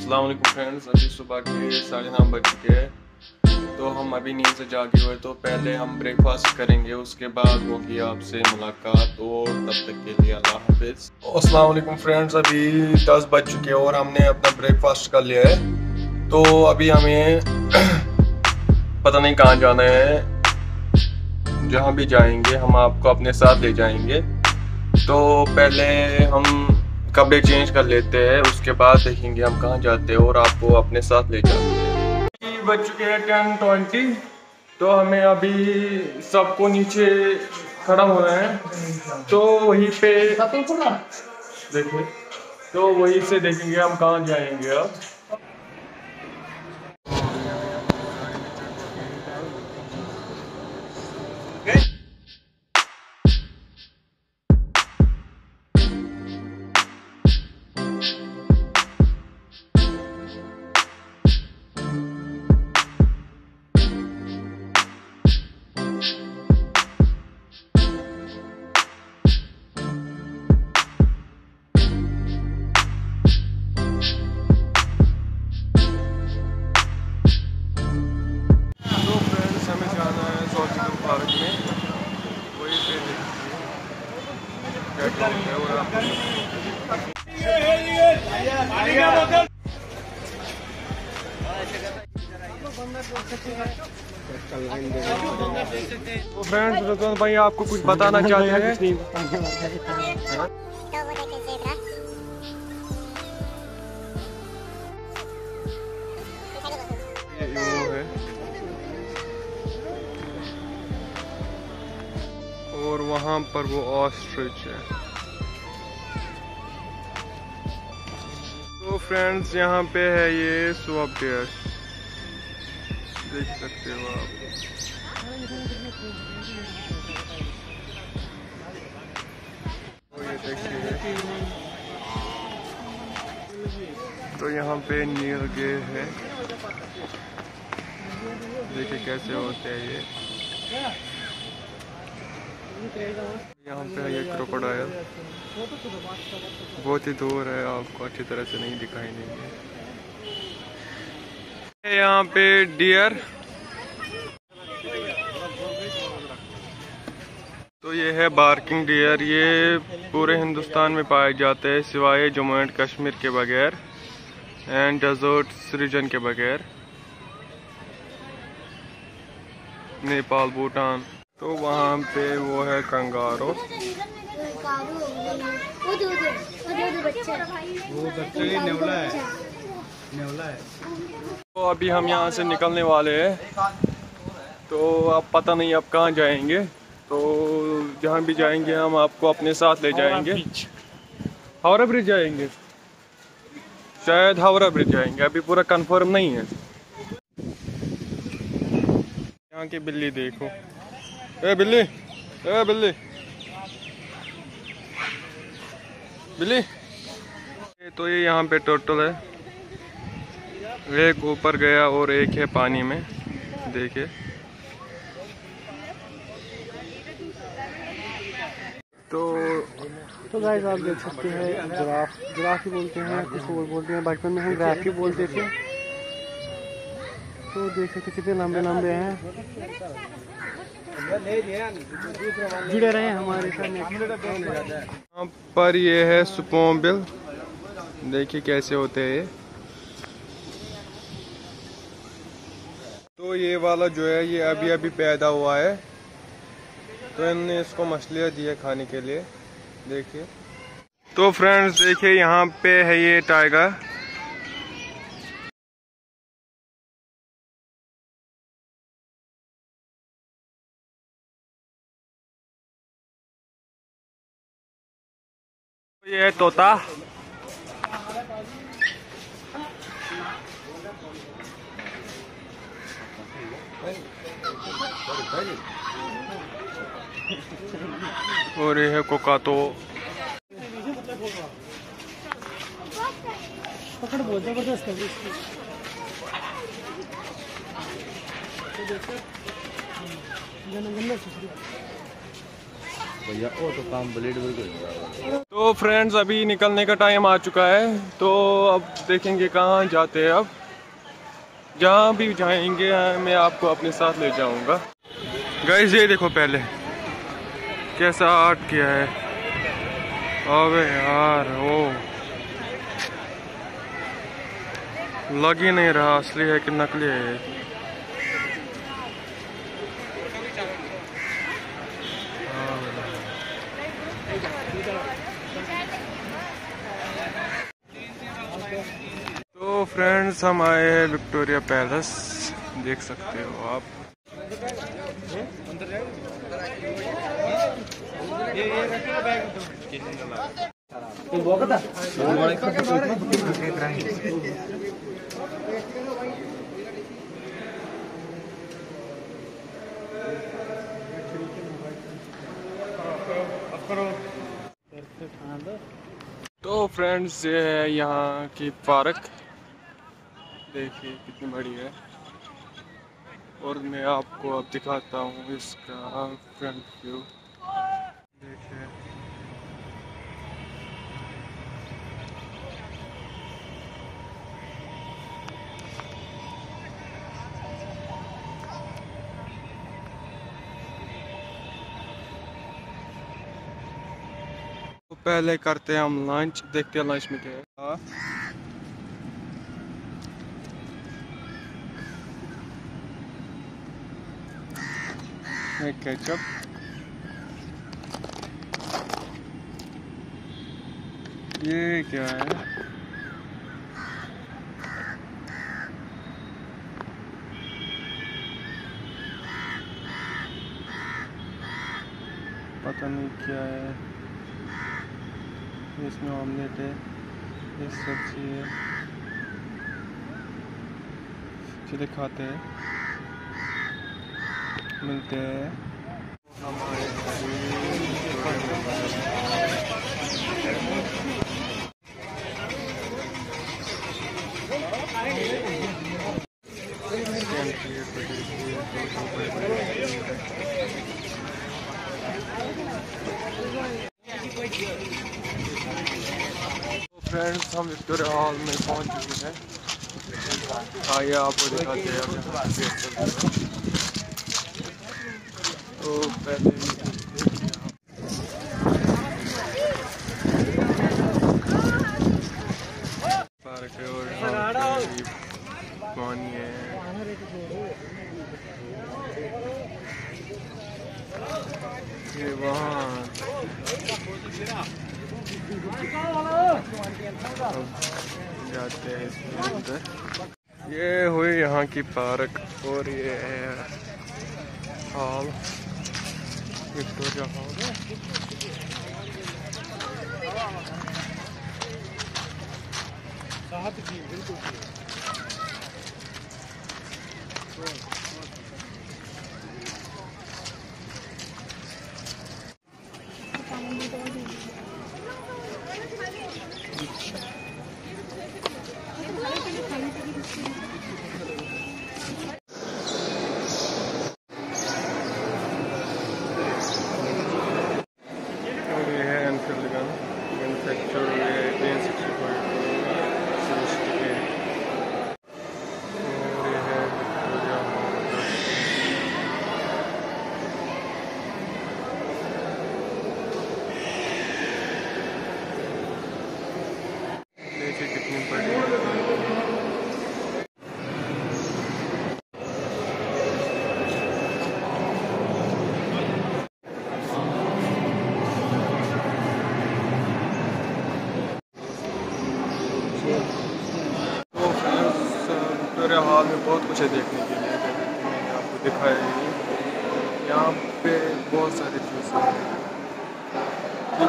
अस्सलाम वालेकुम फ्रेंड्स, अभी सुबह के 9:30 बज चुके हैं। तो हम अभी नींद से जागे हुए, तो पहले हम ब्रेकफास्ट करेंगे, उसके बाद होगी आपसे मुलाकात। और तब तक के लिए अल्लाह हाफिज़। अस्सलाम वालेकुम फ्रेंड्स, अभी 10 बज चुके हैं और हमने अपना ब्रेकफास्ट कर लिया है। तो अभी हमें पता नहीं कहाँ जाना है। जहाँ भी जाएंगे हम आपको अपने साथ ले जाएंगे। तो पहले हम कपड़े चेंज कर लेते हैं, उसके बाद देखेंगे हम कहाँ जाते हैं और आपको अपने साथ ले जाते हैं। बज चुके हैं 10:20। तो हमें अभी सबको नीचे खड़ा होना है, तो वहीं पे देखिए, तो वहीं से देखेंगे हम कहाँ जाएंगे अब। तो फ्रेंड्स, रज़वान भाई आपको कुछ बताना चाहते हैं? और वहाँ पर वो ऑस्ट्रिच है। तो फ्रेंड्स, यहाँ पे है ये स्वैप डियर, देख सकते हो आप। तो ये देखिए, तो यहाँ पे नीलगे है, देखिए कैसे होते हैं ये। यहाँ पे है ये क्रोकोडाइल, बहुत ही दूर है, आपको अच्छी तरह से नहीं दिखाई देंगे। यहाँ पे डियर, तो ये है बार्किंग डियर। ये पूरे हिंदुस्तान में पाए जाते हैं सिवाय जम्मू एंड कश्मीर के बगैर एंड डेजर्ट रीजन के बगैर, नेपाल, भूटान। तो वहाँ पे वो है कंगारो। तो अभी हम यहाँ से निकलने वाले हैं, तो अब पता नहीं अब कहाँ जाएंगे। तो जहाँ भी जाएंगे हम आपको अपने साथ ले जाएंगे। हावड़ा ब्रिज जाएंगे, शायद हावड़ा ब्रिज जाएंगे, अभी पूरा कंफर्म नहीं है। यहाँ की बिल्ली देखो, ए बिल्ली, ए बिल्ली, बिल्ली। तो ये यहाँ पे टोटल है, एक ऊपर गया और एक है पानी में, देखिए। तो गाइस आप देख सकते हैं, जिराफ ही बोलते हैं, कुछ और बोलते हैं। बचपन में हम जिराफ ही बोलते थे। तो देख सकते कितने लंबे लंबे हैं। जुड़े रहे हमारे साथ। यहाँ पर ये है स्पूमबिल, देखिए कैसे होते हैं ये। तो ये वाला जो है ये अभी अभी पैदा हुआ है, तो इन्होंने इसको मछलियाँ दी है खाने के लिए, देखिए। तो फ्रेंड्स देखिए, यहाँ पे है ये टाइगर। ये है तोता। और ये है कोकातो। पकड़ बहुत जबरदस्त है इसकी। भैया वो तो काम ब्लेड बिल्कुल। तो फ्रेंड्स अभी निकलने का टाइम आ चुका है, तो अब देखेंगे कहाँ जाते हैं। अब जहाँ भी जाएंगे मैं आपको अपने साथ ले जाऊंगा। गाइस ये देखो पहले कैसा आर्ट किया है। अबे यार वो लग ही नहीं रहा असली है कि नकली है। तो फ्रेंड्स हम आए हैं विक्टोरिया पैलेस, देख सकते हो आप। तो फ्रेंड्स ये है यहाँ की पार्क, देखिए कितनी बड़ी है। और मैं आपको अब दिखाता हूँ इसका फ्रंट व्यू, देखिए। तो पहले करते हैं हम लंच, देखते हैं लंच में क्या है। केचप, ये क्या है? पता नहीं क्या है। इसमें ऑमलेट है, ये सब्जी है। चलिए खाते हैं, मिलते हैं। फ्रेंड्स हम विक्टोरिया हॉल में पहुंच चुके हैं। आइए आपको दिखाते हैं। तो पहले पार्क है और यहाँ पे पानी है। ये वहाँ जाते हैं इसके अंदर। ये हुई यहाँ की पार्क और ये है हॉल, विक्टोरिया हॉल। कितनी बड़ी विक्टोरिया हॉल में बहुत कुछ है देखने के लिए, मैंने आपको दिखाया ही। यहाँ पे बहुत सारी चीज़ें हैं, ठीक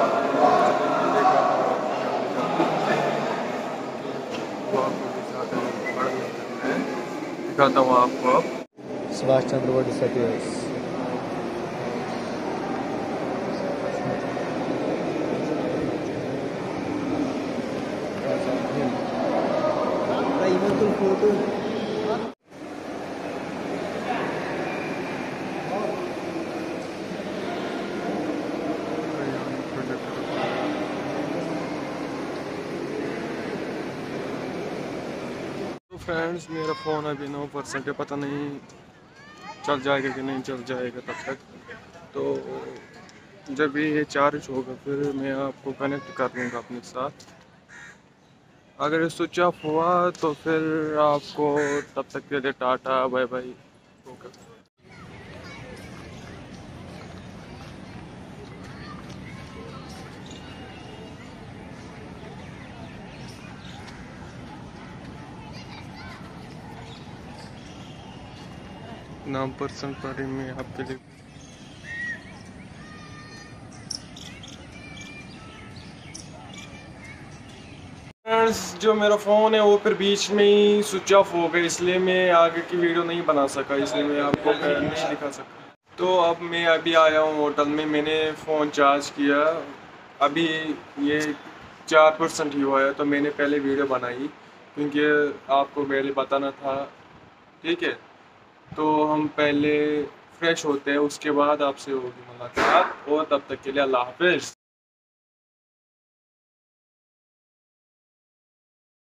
है। दिखाता हूँ आपको अब। Subhash Chandra Bose statues. Photo friends मेरा फ़ोन अभी 9% है, पता नहीं चल जाएगा कि नहीं चल जाएगा तब तक। तो जब ये चार्ज होगा फिर मैं आपको कनेक्ट कर लूँगा अपने साथ। अगर ये स्विच ऑफ हुआ तो फिर आपको तब तक के लिए टाटा बाय बाय होगा। नाम % पर ही मैं आपके लिए जो मेरा फ़ोन है वो फिर बीच में ही स्विच ऑफ हो गया, इसलिए मैं आगे की वीडियो नहीं बना सका, इसलिए मैं आपको नहीं दिखा सका। तो अब मैं अभी आया हूँ होटल में, मैंने फ़ोन चार्ज किया, अभी ये 4% ही हुआ है, तो मैंने पहले वीडियो बनाई क्योंकि आपको पहले बताना था। ठीक है, तो हम पहले फ्रेश होते हैं, उसके बाद आपसे होगी मुलाकात, और तब तक के लिए अल्लाह हाफिज़।